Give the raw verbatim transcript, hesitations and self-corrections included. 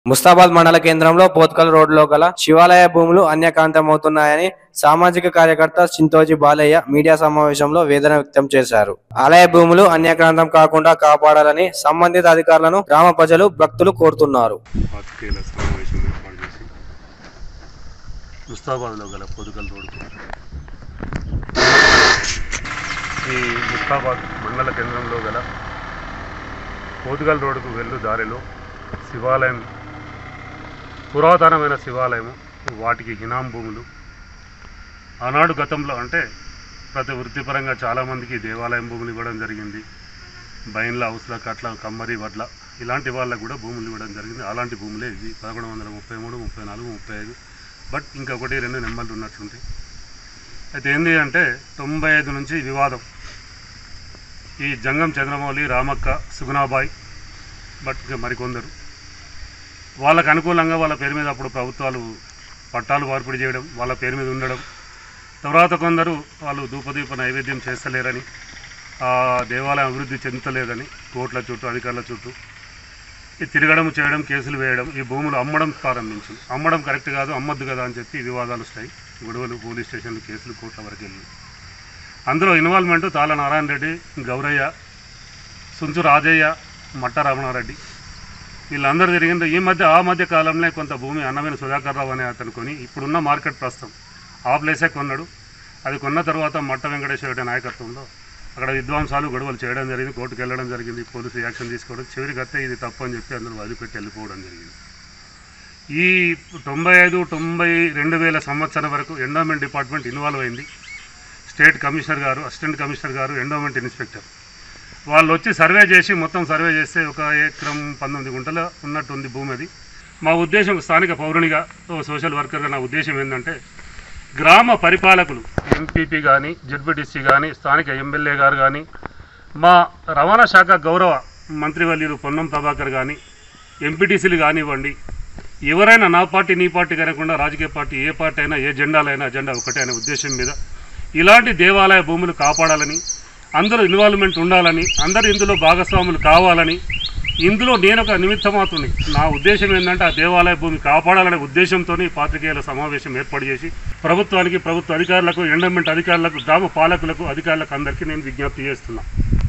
ముస్తాబాద్ మండల కేంద్రంలో పోత్కల్ రోడ్లో గల శివాలయ భూములు అన్యాక్రాంతమవుతున్నాయని సామాజిక కార్యకర్త చింతోజీ బాలయ్య మీడియా సమావేశంలో వేదన వ్యక్తం చేశారు. ఆలయ భూములు అన్యాక్రాంతం కాకుండా కాపాడాలని సంబంధిత అధికారులను గ్రామ ప్రజలు భక్తులు కోరుతున్నారు. ముస్తాబాద్లో గల పోత్కల్ రోడ్డు ఈ ముస్తాబాద్ మండల కేంద్రంలో గల పోత్కల్ రోడ్డుకు వెళ్ళు దారిలో శివాలయం, పురాతనమైన శివాలయము, వాటికి హినాం భూములు. ఆనాడు గతంలో అంటే ప్రతి వృత్తిపరంగా చాలామందికి దేవాలయం భూములు ఇవ్వడం జరిగింది. బైన్ల, హౌస్ల, కట్ల, కమ్మరి, వడ్ల ఇలాంటి వాళ్ళకు కూడా భూములు ఇవ్వడం జరిగింది. అలాంటి భూములే ఇది పదకొండు వందల ముప్పై మూడు ముప్పై నాలుగు ముప్పై ఐదు బట్ ఇంకొకటి రెండు నెంబర్లు ఉన్నట్లుంటాయి. అయితే ఏంటి అంటే తొంభై ఐదు నుంచి వివాదం. ఈ జంగం చంద్రమౌళి, రామక్క, సుగుణాబాయ్ బట్ ఇంకా మరికొందరు వాళ్ళకు అనుకూలంగా వాళ్ళ పేరు మీద అప్పుడు ప్రభుత్వాలు పట్టాలు మార్పిడి చేయడం, వాళ్ళ పేరు మీద ఉండడం. తర్వాత కొందరు వాళ్ళు ధూపదీప నైవేద్యం చేస్తలేరని, ఆ దేవాలయం అభివృద్ధి చెందుతలేదని కోర్టుల చుట్టూ, అధికారుల చుట్టూ ఈ తిరగడం, చేయడం, కేసులు వేయడం, ఈ భూములు అమ్మడం ప్రారంభించింది. అమ్మడం కరెక్ట్ కాదు, అమ్మద్దు కదా అని చెప్పి వివాదాలు వస్తాయి. గొడవలు, పోలీస్ స్టేషన్లు, కేసులు, కోర్టుల వరకు వెళ్ళి అందులో ఇన్వాల్వ్మెంటు తాళ నారాయణ రెడ్డి, గౌరయ్య, సుంచు రాజయ్య, మట్ట రమణారెడ్డి వీళ్ళందరూ జరిగింది. ఈ మధ్య ఆ మధ్య కాలంలో కొంత భూమి అన్నమైన సుధాకర్ రావు అనే అతను కొని ఇప్పుడున్న మార్కెట్ ప్రస్తుతం ఆ ప్లేసే కొన్నాడు. అది కొన్న తర్వాత మట్ట వెంకటేశ్వర రెడ్డి నాయకత్వంలో అక్కడ విధ్వంసాలు, గొడవలు చేయడం జరిగింది. కోర్టుకు వెళ్ళడం జరిగింది, పోలీసు యాక్షన్ తీసుకోవడం, చివరికి వస్తే ఇది తప్పు అని చెప్పి అందరూ వదిలిపెట్టి వెళ్ళిపోవడం జరిగింది. ఈ తొంభై ఐదు తొంభై రెండు వేల సంవత్సరం వరకు ఎండోమెంట్ డిపార్ట్మెంట్ ఇన్వాల్వ్ అయింది. స్టేట్ కమిషనర్ గారు, అసిస్టెంట్ కమిషనర్ గారు, ఎండోమెంట్ ఇన్స్పెక్టర్ వాళ్ళు వచ్చి సర్వే చేసి మొత్తం సర్వే చేస్తే ఒక ఎకరం పంతొమ్మిది గుంటల ఉన్నట్టుంది భూమి. అది మా ఉద్దేశం, స్థానిక పౌరునిగా, సోషల్ వర్కర్గా నా ఉద్దేశం ఏంటంటే గ్రామ పరిపాలకులు, ఎంపీపీ కానీ, జెడ్పీటీసీ కానీ, స్థానిక ఎమ్మెల్యే గారు కానీ, మా రవాణా శాఖ గౌరవ మంత్రివర్యులు పొన్నం ప్రభాకర్ కానీ, ఎంపీటీసీలు కానివ్వండి, ఎవరైనా నా పార్టీ నీ పార్టీ కనకుండా రాజకీయ పార్టీ ఏ పార్టీ అయినా, ఏ జెండాలైనా అజెండా ఒకటే అనే ఉద్దేశం మీద ఇలాంటి దేవాలయ భూములు కాపాడాలని, అందరూ ఇన్వాల్వ్మెంట్ ఉండాలని, అందరూ ఇందులో భాగస్వాములు కావాలని, ఇందులో నేను ఒక నిమిత్తమాత్రుని. నా ఉద్దేశం ఏంటంటే ఆ దేవాలయ భూమి కాపాడాలనే ఉద్దేశంతో పాత్రికేయుల సమావేశం ఏర్పాటు చేసి ప్రభుత్వానికి, ప్రభుత్వ అధికారులకు, ఎండోమెంట్ అధికారులకు, గ్రామ పాలకులకు, అధికారులకు అందరికీ నేను విజ్ఞప్తి చేస్తున్నా.